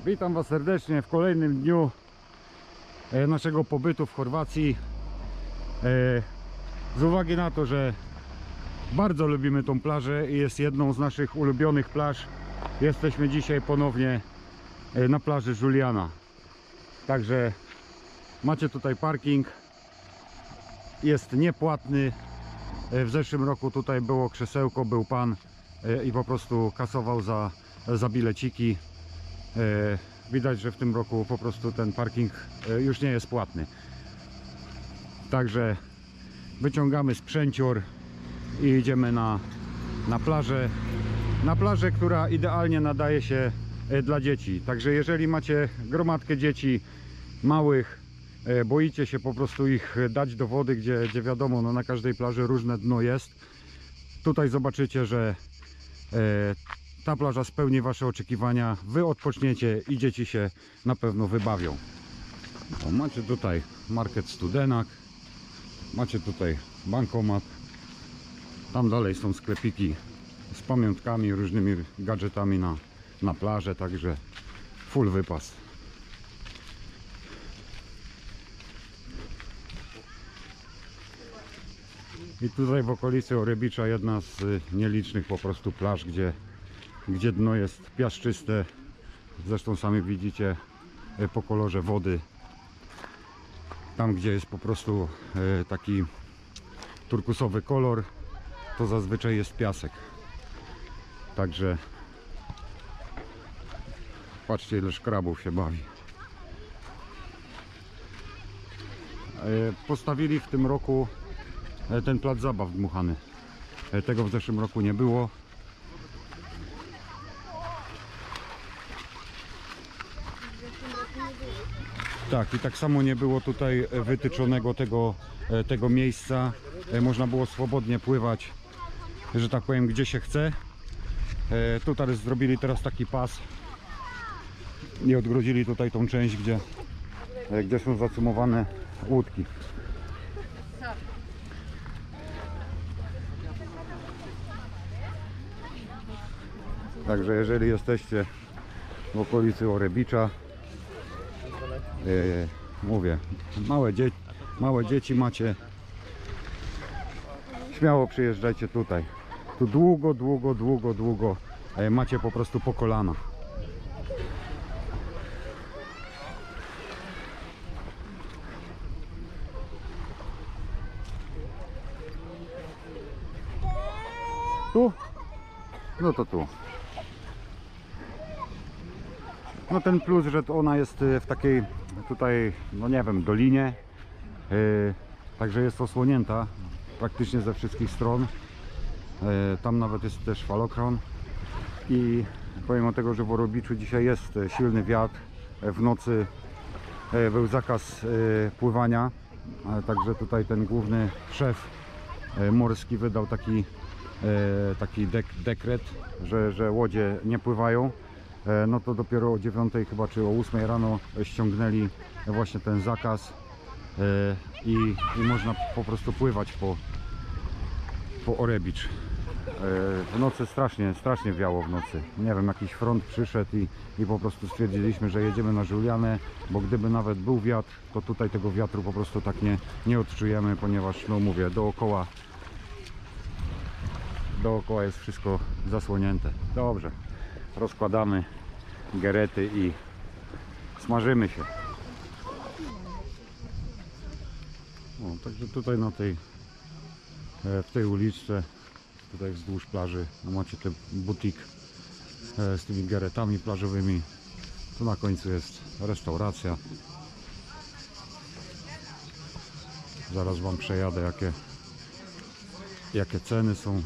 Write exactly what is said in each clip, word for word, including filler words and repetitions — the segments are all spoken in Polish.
Witam Was serdecznie w kolejnym dniu naszego pobytu w Chorwacji. Z uwagi na to, że bardzo lubimy tą plażę i jest jedną z naszych ulubionych plaż, jesteśmy dzisiaj ponownie na plaży Juliana. Także macie tutaj parking, jest niepłatny. W zeszłym roku tutaj było krzesełko, był pan i po prostu kasował za, za bileciki. Widać, że w tym roku po prostu ten parking już nie jest płatny. Także wyciągamy sprzęcior i idziemy na, na plażę. Na plażę, która idealnie nadaje się dla dzieci. Także jeżeli macie gromadkę dzieci małych, boicie się po prostu ich dać do wody, gdzie, gdzie wiadomo, no na każdej plaży różne dno jest. Tutaj zobaczycie, że e, ta plaża spełni Wasze oczekiwania. Wy odpoczniecie i dzieci się na pewno wybawią. O, macie tutaj market Studenak. Macie tutaj bankomat. Tam dalej są sklepiki z pamiątkami, różnymi gadżetami na, na plażę. Także full wypas. I tutaj w okolicy Orebicza jedna z nielicznych po prostu plaż, gdzie, gdzie dno jest piaszczyste. Zresztą sami widzicie po kolorze wody. Tam, gdzie jest po prostu taki turkusowy kolor, to zazwyczaj jest piasek. Także patrzcie, ile szkrabów się bawi. Postawili w tym roku ten plac zabaw dmuchany. Tego w zeszłym roku nie było. Tak, i tak samo nie było tutaj wytyczonego tego, tego miejsca. Można było swobodnie pływać, że tak powiem, gdzie się chce. Tutaj zrobili teraz taki pas i odgrodzili tutaj tą część, gdzie, gdzie są zacumowane łódki. Także jeżeli jesteście w okolicy Orebicza, yy, mówię, małe, dzie małe dzieci macie, śmiało przyjeżdżajcie tutaj. Tu długo, długo, długo, długo yy, macie po prostu po kolana. Tu? No to tu. No ten plus, że ona jest w takiej tutaj, no nie wiem, dolinie, yy, także jest osłonięta praktycznie ze wszystkich stron. Yy, tam nawet jest też falokron i pomimo tego, że w Orebiczu dzisiaj jest silny wiatr, w nocy yy, był zakaz yy, pływania, yy, także tutaj ten główny szef yy, morski wydał taki, yy, taki dek dekret, że, że łodzie nie pływają. No to dopiero o dziewiątej chyba czy o ósmej rano ściągnęli właśnie ten zakaz i, i można po prostu pływać po, po Orebicz. W nocy strasznie, strasznie wiało w nocy. Nie wiem, jakiś front przyszedł i, i po prostu stwierdziliśmy, że jedziemy na Julianę, bo gdyby nawet był wiatr, to tutaj tego wiatru po prostu tak nie, nie odczujemy, ponieważ, no mówię, dookoła dookoła jest wszystko zasłonięte. Dobrze. Rozkładamy gerety i smażymy się. O, także tutaj na tej w tej uliczce, tutaj wzdłuż plaży macie ten butik z tymi geretami plażowymi. Tu na końcu jest restauracja. Zaraz Wam przejadę, jakie jakie ceny są.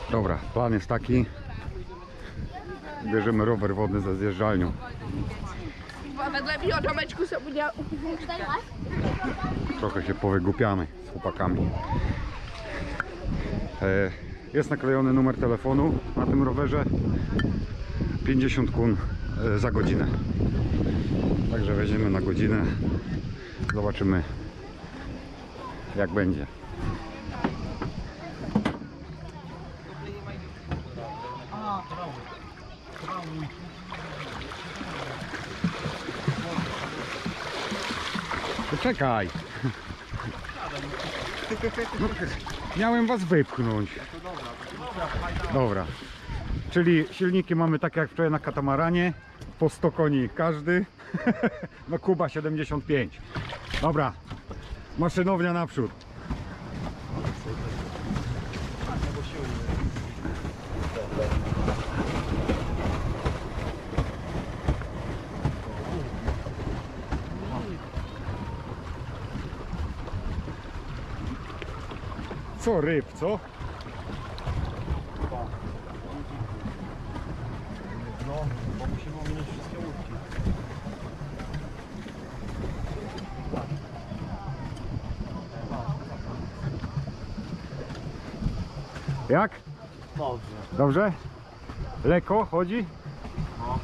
Dobra, plan jest taki. Bierzemy rower wodny ze zjeżdżalnią. Wedle mnie o domeczku sobie nie... Trochę się powygłupiamy z chłopakami. E, jest naklejony numer telefonu na tym rowerze. pięćdziesiąt kun e, za godzinę. Także weźmiemy na godzinę. Zobaczymy, jak będzie. Poczekaj. No, miałem was wypchnąć. Dobra. Czyli silniki mamy takie jak wczoraj na katamaranie. Po sto koni każdy. No Kuba siedemdziesiąt pięć. Dobra. Maszynownia naprzód. Co ryb, co? No, bo musimy ominąć wszystkie łódki. Jak? Dobrze. Dobrze? Lekko chodzi? No.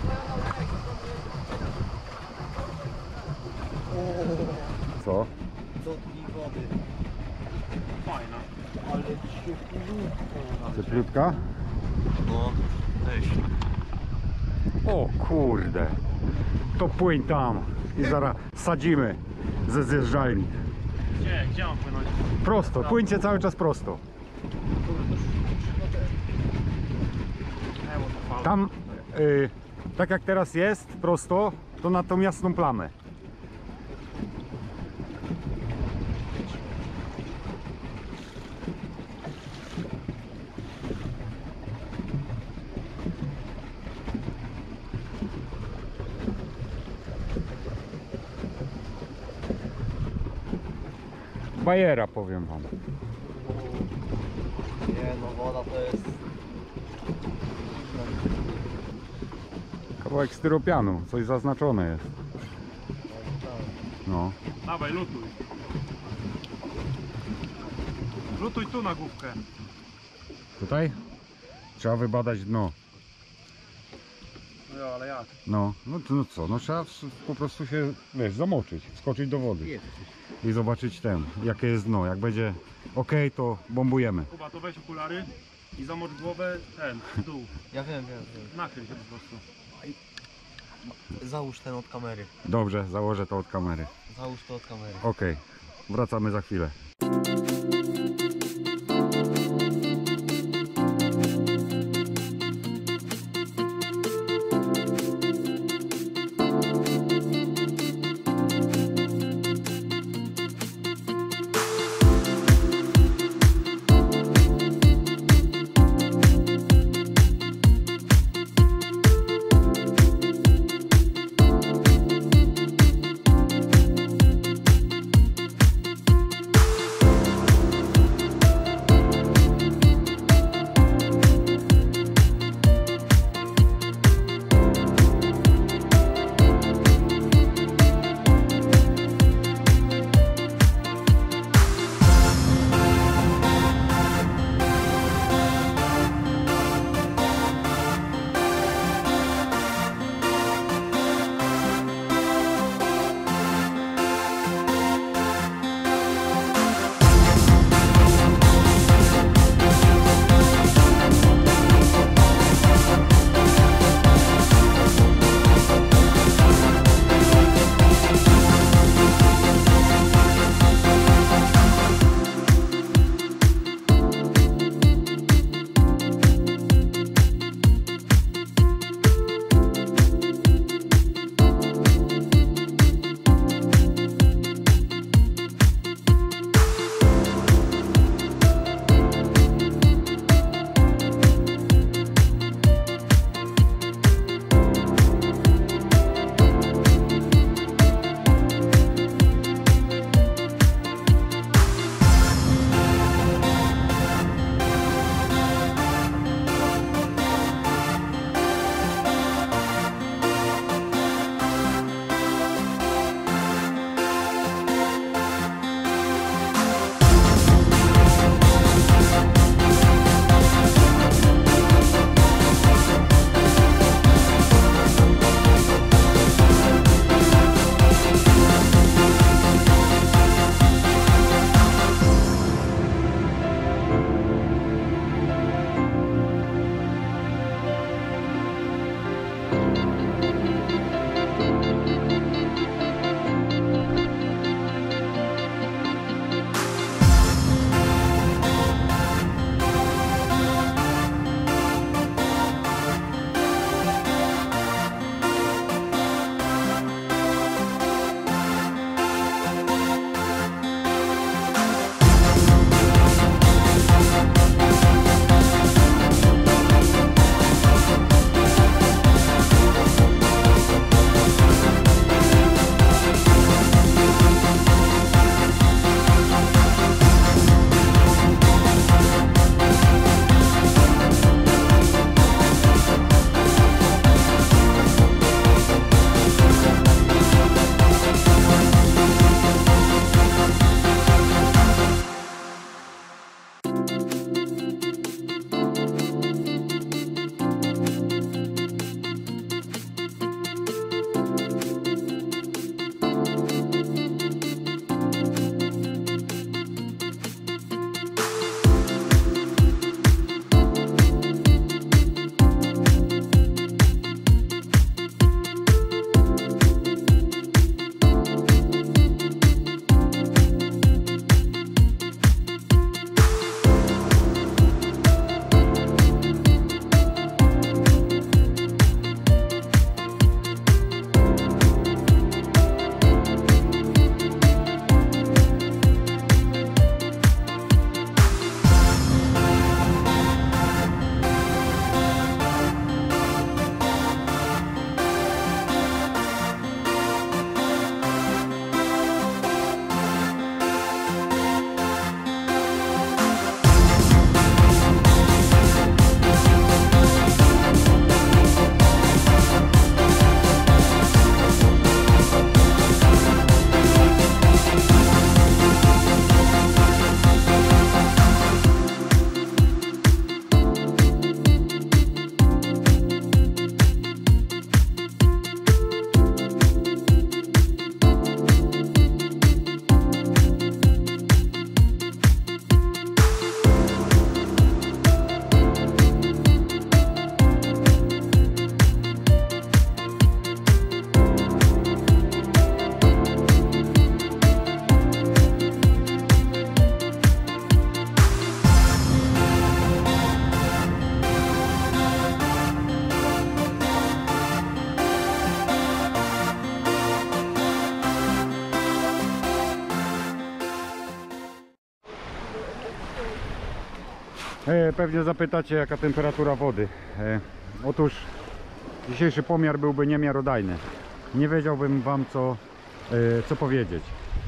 Co? Do dni wody. Fajna. Ale cieplutka. Cyplutka? No, weź. O kurde. To płyń tam i zaraz sadzimy ze zjeżdżalni. Gdzie? Gdzie mam płynąć? Prosto, płyńcie cały czas prosto. Tam, y, tak jak teraz jest, prosto, to na tą jasną plamę. Bajera, powiem wam. Nie no, woda to jest... Kawałek styropianu, coś zaznaczone jest. No. Dawaj, lutuj. Lutuj tu na główkę. Tutaj? Trzeba wybadać dno. No ale jak? No, no, to, no co, no trzeba w- po prostu się, wiesz, zamoczyć, skoczyć do wody i zobaczyć ten, jakie jest dno. Jak będzie ok, to bombujemy. Kuba, to weź okulary i zamocz głowę ten, w dół. Ja wiem, wiem, wiem. Nachyl się po prostu. Załóż ten od kamery. Dobrze, założę to od kamery. Załóż to od kamery. Ok, wracamy za chwilę. E, pewnie zapytacie, jaka temperatura wody. E, otóż dzisiejszy pomiar byłby niemiarodajny. Nie wiedziałbym wam co, e, co powiedzieć.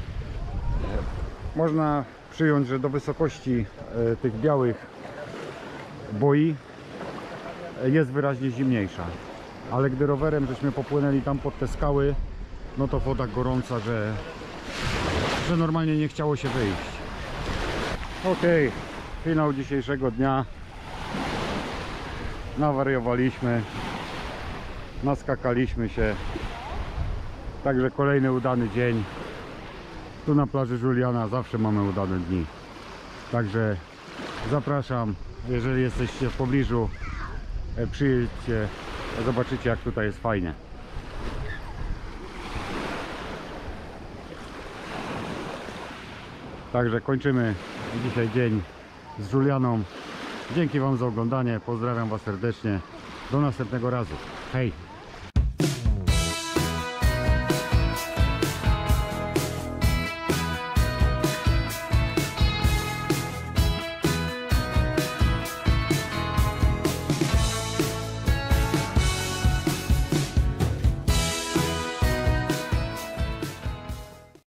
E, można przyjąć, że do wysokości e, tych białych boi e, jest wyraźnie zimniejsza. Ale gdy rowerem żeśmy popłynęli tam pod te skały, no to woda gorąca, że, że normalnie nie chciało się wyjść. Okej, finał dzisiejszego dnia. Nawariowaliśmy, naskakaliśmy się. Także kolejny udany dzień. Tu na plaży Juliana zawsze mamy udane dni. Także zapraszam, jeżeli jesteście w pobliżu, e, przyjedźcie, zobaczycie jak tutaj jest fajnie. Także kończymy dzisiaj dzień z Julianą. Dzięki wam za oglądanie, pozdrawiam was serdecznie. Do następnego razu. Hej!